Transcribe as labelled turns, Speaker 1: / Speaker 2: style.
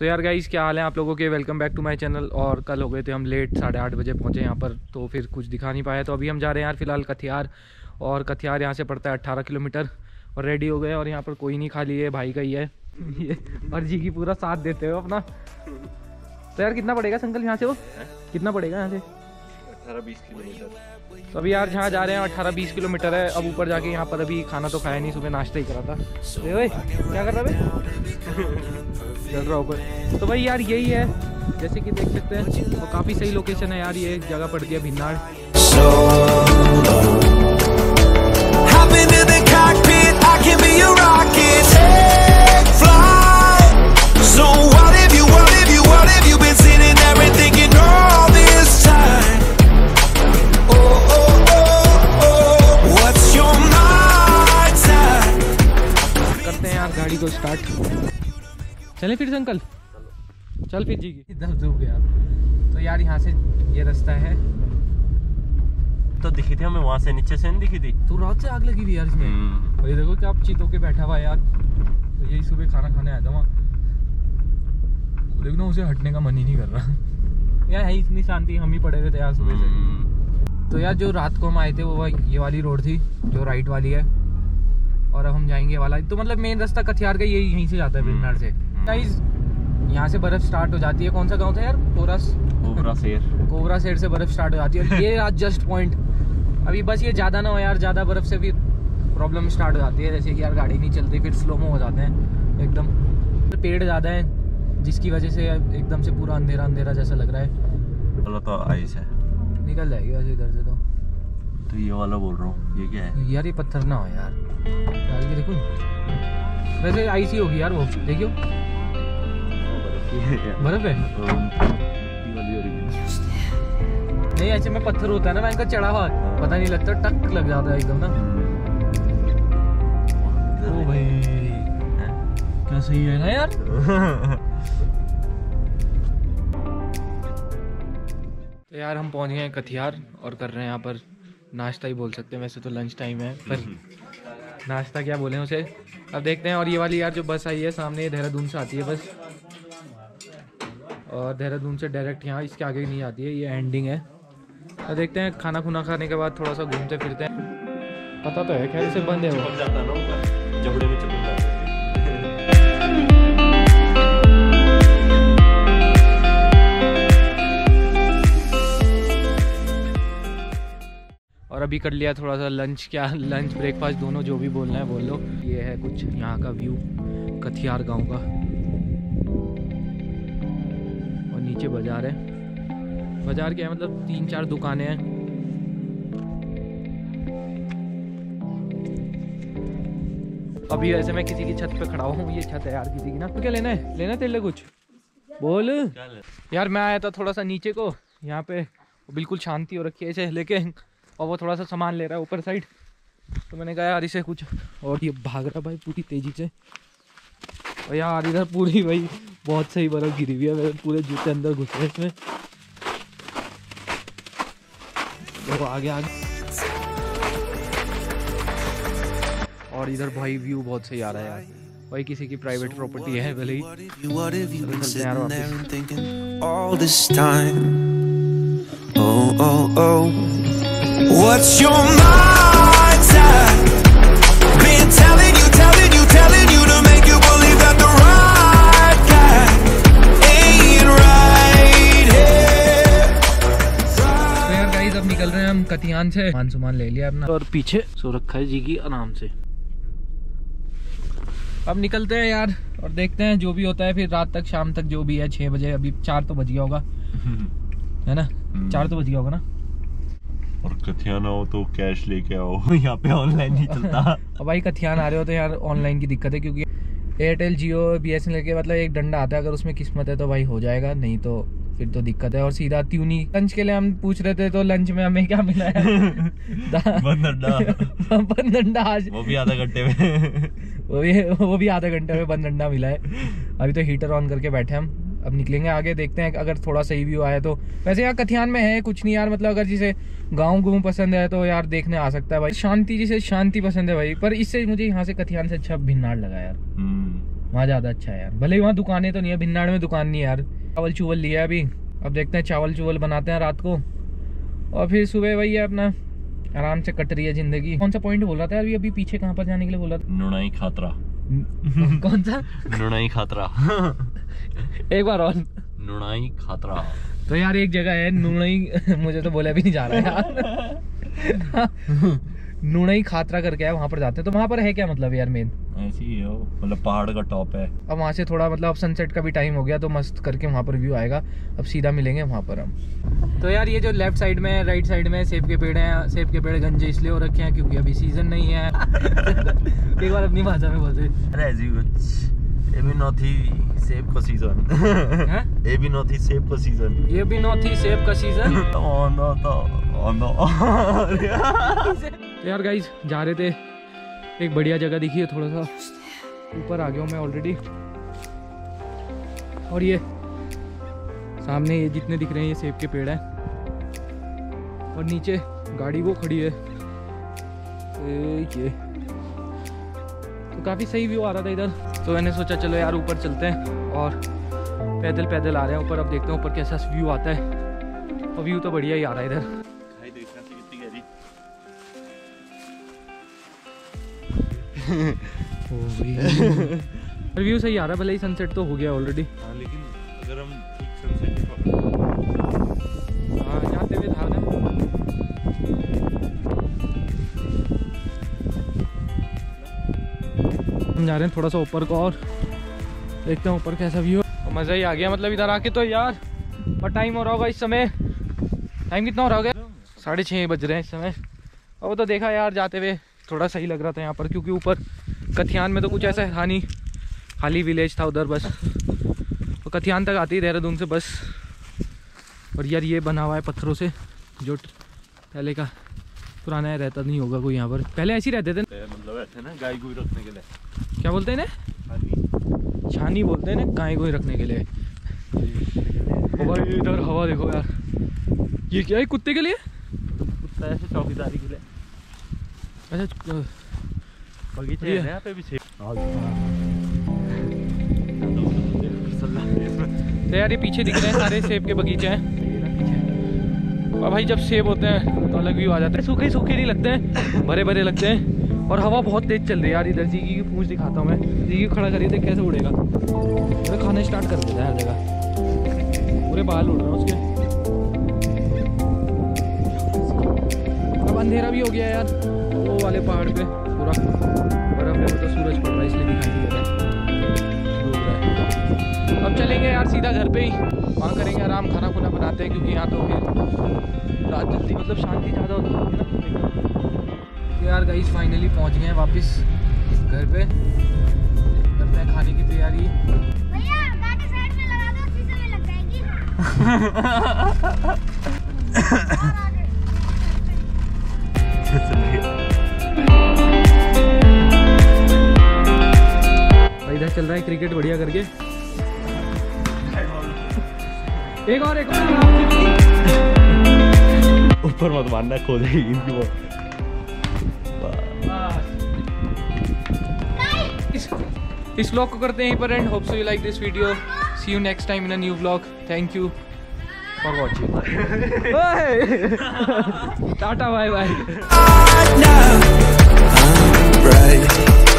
Speaker 1: सो यार गाइस, क्या हाल है आप लोगों के। Welcome back to my channel. और कल हो गए थे हम लेट, 8:30 बजे पहुंचे यहाँ पर, तो फिर कुछ दिखा नहीं पाया। तो अभी हम जा रहे हैं यार फिलहाल कथियार, और कथियार यहाँ से पड़ता है 18 किलोमीटर। और रेडी हो गए, और यहाँ पर कोई नहीं, खाली है भाई का ही है ये, और जी की पूरा साथ देते हो अपना। तो यार कितना पड़ेगा संकल यहाँ से, वो कितना पड़ेगा यहाँ से?
Speaker 2: 18-20 किलोमीटर।
Speaker 1: तो अभी यार जहाँ जा रहे हैं 18-20 किलोमीटर है। अब ऊपर जाके यहाँ पर अभी खाना तो खाया नहीं, सुबह नाश्ता ही करा था। ओए क्या कर रहा है चल रहा ऊपर। तो भाई यार यही है, जैसे कि देख सकते हैं, तो काफ़ी सही लोकेशन है यार। ये जगह पड़ती है भिन्नाड़। गाड़ी को स्टार्ट, चले फिर संकल, चल फिर जी की दर्द हो गया। तो यार यहाँ से ये रास्ता है।
Speaker 2: तो दिखी थी हमें वहाँ से, नीचे से नहीं दिखी थी।
Speaker 1: तो रात से आग लगी हुई यार इसमें। तो ये देखो क्या आप चीत होके बैठा हुआ है यार। तो यही सुबह खाना खाने आया था वहाँ, लेकिन उसे हटने का मन ही नहीं कर रहा यार। है इतनी शांति, हम ही पड़े हुए थे यार सुबह से। तो यार जो रात को हम आए थे वो ये वाली रोड थी जो राइट वाली है, और अब हम जाएंगे वाला। तो मतलब मेन रास्ता कथियार का यहीं से जाता है भिन्नाड़ से। गाइस यहाँ से बर्फ स्टार्ट हो जाती है। कौन सा गांव था यार? कोबरा शेर से बर्फ स्टार्ट हो जाती है। ये आज जस्ट पॉइंट, अभी बस ये ज़्यादा ना हो यार, ज़्यादा बर्फ से भी प्रॉब्लम स्टार्ट हो जाती है। जैसे कि यार गाड़ी नहीं चलती, फिर स्लोमो हो जाते हैं एकदम। पेड़ ज़्यादा है जिसकी वजह से एकदम से पूरा अंधेरा अंधेरा जैसा लग रहा है।
Speaker 2: तो आइस है,
Speaker 1: निकल जाएगी वैसे इधर से।
Speaker 2: तो ये वाला बोल रहा हूँ, ये क्या है
Speaker 1: यार? ये पत्थर ना हो यार, ये देखो वैसे आइसी होगी यार वो, देखियो बर्फ है। नहीं ऐसे में पत्थर होता है ना, मैं इनका चढ़ा हुआ पता नहीं लगता, टक लग जाता है एकदम ना। ओ भाई क्या सही है ना यार। तो यार हम पहुंच गए हैं कथियार, और कर रहे हैं यहाँ पर नाश्ता ही बोल सकते हैं, वैसे तो लंच टाइम है पर नाश्ता क्या बोलें उसे, अब देखते हैं। और ये वाली यार जो बस आई है सामने, देहरादून से आती है बस, और देहरादून से डायरेक्ट यहाँ इसके आगे नहीं आती है, ये एंडिंग है। तो देखते हैं, खाना खुना खाने के बाद थोड़ा सा घूमते फिरते हैं। पता तो है खैर से बंद है वो,
Speaker 2: जबड़े में चल जाता है।
Speaker 1: और अभी कर लिया थोड़ा सा लंच, क्या लंच ब्रेकफास्ट दोनों, जो भी बोलना है बोल लो। ये है कुछ यहाँ का व्यू कथियार गांव का, और नीचे बाजार है। बाजार क्या है मतलब 3-4 दुकानें हैं। अभी वैसे मैं किसी की छत पे खड़ा हूँ, ये छत है यार किसी की ना। तो क्या लेना है? लेना तेरे लिए कुछ बोल यार। मैं आया था थोड़ा सा नीचे को, यहाँ पे बिल्कुल शांति हो रखी है इसे लेके, और वो थोड़ा सा सामान ले रहा है ऊपर साइड। तो मैंने कहा यार इसे कुछ, और ये भाग रहा भाई पूरी तेजी से। और यार इधर पूरी भाई बहुत सही बर्फ गिरी हुई है, मेरे पूरे जूते अंदर घुस रहे इसमें। देखो आगे आगे, और इधर भाई व्यू बहुत सही आ रहा है यार। भाई किसी की प्राइवेट प्रॉपर्टी है भले ही। What's your mindset? Been telling you to make you believe that the right guy ain't right here. तो यार गाइस अब निकल रहे हैं हम कथियान से। सामान ले लिया अपना, और पीछे सो रखा है जी की आराम से। अब निकलते हैं यार, और देखते हैं जो भी होता है फिर रात तक, शाम तक जो भी है। 6 बजे, अभी 4 तो बज गया होगा है ना, 4 तो बज गया होगा ना।
Speaker 2: और कथियान आओ तो कैश लेके आओ, यहाँ पे ऑनलाइन नहीं चलता।
Speaker 1: अब भाई कथियान आ रहे हो तो यार ऑनलाइन की दिक्कत है, क्योंकि एयरटेल, जियो, BSNL के मतलब एक डंडा आता है। अगर उसमें किस्मत है तो भाई हो जाएगा, नहीं तो फिर तो दिक्कत है। और सीधा त्यूनी। लंच के लिए हम पूछ रहे थे, तो लंच में हमें क्या मिला है? बनडंडा आज,
Speaker 2: वो भी आधा घंटे में
Speaker 1: वो भी आधा घंटे में बनडंडा मिला है। अभी तो हीटर ऑन करके बैठे हम, अब निकलेंगे आगे, देखते हैं अगर थोड़ा सही व्यू आया तो। वैसे यहाँ कथियान में है कुछ नहीं यार, मतलब अगर जिसे गाँव गुम पसंद है तो यार देखने आ सकता है भाई। शांति, जिसे शांति पसंद है भाई, पर इससे मुझे यहाँ से कथियान से अच्छा भिन्नाड़ लगा यार। वहाँ ज़्यादा अच्छा है यार। भले ही वहाँ दुकानें तो नहीं है, भिन्नाड़ में दुकान नहीं है यार। चावल चुवल लिया है अभी, अब देखते हैं चावल चुवल बनाते हैं रात को और फिर सुबह वही है अपना आराम से कट रही है जिंदगी। कौन सा पॉइंट बोल रहा था अभी अभी पीछे कहाँ पर जाने के लिए बोल रहा था?
Speaker 2: नुनाई खातरा।
Speaker 1: कौन सा?
Speaker 2: नुनाई खातरा।
Speaker 1: एक बार और।
Speaker 2: नुनाई खातरा।
Speaker 1: तो यार एक जगह है नुनाई मुझे तो बोला भी नहीं जा रहा है यार। नुनाई खातरा करके है, वहाँ पर जाते हैं। तो वहाँ पर है क्या मतलब यार मेन?
Speaker 2: ऐसी ही है वो, मतलब पहाड़ का टॉप है।
Speaker 1: अब वहाँ से थोड़ा मतलब अब सनसेट का भी टाइम हो गया तो मस्त करके वहाँ पर व्यू आएगा। अब सीधा मिलेंगे वहाँ पर हम। तो यार ये जो लेफ्ट साइड में राइट साइड में सेब के पेड़ हैं, सेब के पेड़ गंजे इसलिए हो रखे हैं क्योंकि अभी सीजन नहीं है। एक बार अपनी भाषा में बोलते
Speaker 2: ये भी नॉट ही सेब का सीजन। ये भी नॉट ही सेब का सीजन।
Speaker 1: ये भी नॉट ही सेब का सीजन। तो यार गाइस जा रहे थे, एक बढ़िया जगह दिखी है, थोड़ा सा ऊपर आ गया हूँ मैं ऑलरेडी। और ये सामने ये जितने दिख रहे हैं ये सेब के पेड़ हैं और नीचे गाड़ी वो खड़ी है। ये तो काफ़ी सही व्यू आ रहा था इधर, तो मैंने सोचा चलो यार ऊपर चलते हैं और पैदल पैदल आ रहे हैं ऊपर। अब देखते हैं ऊपर कैसा व्यू आता है और व्यू तो बढ़िया ही आ रहा है इधर। व्यू सही आ रहा है, भले ही सनसेट तो हो गया ऑलरेडी।
Speaker 2: हाँ लेकिन अगर हम ठीक सनसेट
Speaker 1: जाते हुए था ना हम जा रहे हैं थोड़ा सा ऊपर को और देखते हैं ऊपर कैसा व्यू। मज़ा ही आ गया मतलब इधर आके तो यार। और टाइम हो रहा होगा इस समय, टाइम कितना हो रहा होगा? 6:30 बज रहे हैं इस समय। और वो तो देखा यार जाते हुए थोड़ा सही लग रहा था यहाँ पर, क्योंकि ऊपर कथियान में तो कुछ ऐसा था नहीं, खाली विलेज था उधर बस। तो कथियान तक आती है देहरादून से बस। और यार ये बना हुआ है पत्थरों से, जो पहले का पुराना रहता नहीं होगा कोई यहाँ पर, पहले ऐसे ही रहते थे
Speaker 2: मतलब ऐसे ना गाय गोई रखने के लिए।
Speaker 1: क्या बोलते हैं ना? छानी बोलते हैं ना गाय गोई रखने के लिए। और इधर हवा देखो यार, ये क्या है? कुत्ते के लिए?
Speaker 2: कुत्ता ऐसे चौकीदारी के लिए।
Speaker 1: अच्छा
Speaker 2: बगीचे हैं यहाँ पे भी सेब।
Speaker 1: तो यार ये पीछे दिख रहे हैं सारे सेब के बगीचे हैं। और भाई जब सेब होते हैं तो अलग व्यू आ जाता है, सूखे सूखे नहीं लगते हैं, भरे भरे लगते हैं। और हवा बहुत तेज चल रही है यार। इधर जीगी की पूंछ दिखाता हूँ मैं, जीगी खड़ा करिए देख कैसे उड़ेगा। पूरे खाने स्टार्ट कर देता है हर जगह, पूरे बाल उड़ रहे हैं उसके। अब अंधेरा भी हो गया यार, वो वाले पहाड़ पे पूरा बर्फ है, तो सूरज पड़ रहा है इसलिए दिखाई नहीं दे रहा है। अब चलेंगे यार सीधा घर पे ही, वहाँ करेंगे आराम, खाना खुना बनाते हैं क्योंकि यहाँ तो फिर रात जल्दी मतलब शांति ज़्यादा होती है ना। तो यार गाइस फाइनली पहुँच गए हैं वापस घर पे, करते हैं खाने की तैयारी।
Speaker 3: भैया गाड़ी साइड में लगा दो, शीशे में लग जाएगी।
Speaker 1: इधर चल रहा है क्रिकेट बढ़िया करके। एक और
Speaker 2: ऊपर मत मारना, खो जाएगी इनकी वो।
Speaker 1: इस व्लॉग को करते हैं यहीं पर end. Hope so you like this video. See you next time in a new vlog. Thank you for watching. Tata bye bye.